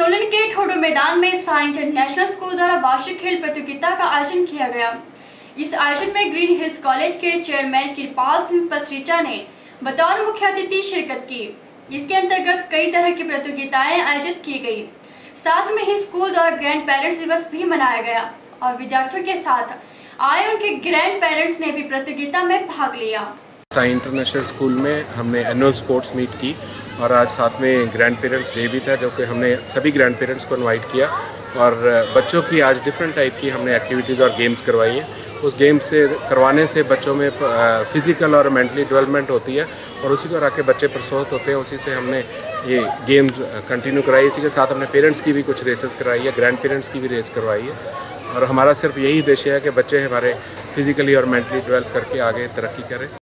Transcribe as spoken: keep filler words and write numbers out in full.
सोलन के ठोडो मैदान में साई इंटरनेशनल स्कूल द्वारा वार्षिक खेल प्रतियोगिता का आयोजन किया गया। इस आयोजन में ग्रीन हिल्स कॉलेज के चेयरमैन कृपाल सिंह पसरीचा ने बतौर मुख्य अतिथि शिरकत की। इसके अंतर्गत कई तरह की प्रतियोगिताएं आयोजित की गई। साथ में ही स्कूल द्वारा ग्रैंड पेरेंट्स दिवस भी मनाया गया और विद्यार्थियों के साथ आए उनके ग्रैंड पेरेंट्स ने भी प्रतियोगिता में भाग लिया। साई इंटरनेशनल स्कूल में हमने एनुअल स्पोर्ट्स मीट की और आज साथ में ग्रैंड पेरेंट्स डे भी था, जो कि हमने सभी ग्रैंड पेरेंट्स को इनवाइट किया और बच्चों की आज डिफरेंट टाइप की हमने एक्टिविटीज़ और गेम्स करवाई हैं। उस गेम से करवाने से बच्चों में फिजिकल और मेंटली डेवलपमेंट होती है और उसी को आके बच्चे प्रसोहित होते हैं। उसी से हमने ये गेम्स कंटिन्यू कराई। इसी के साथ हमने पेरेंट्स की भी कुछ रेसेस कराई है, ग्रैंड पेरेंट्स की भी रेस करवाई है और हमारा सिर्फ यही उद्देश्य है कि बच्चे हमारे फिजिकली और मेंटली डेवलप करके आगे तरक्की करें।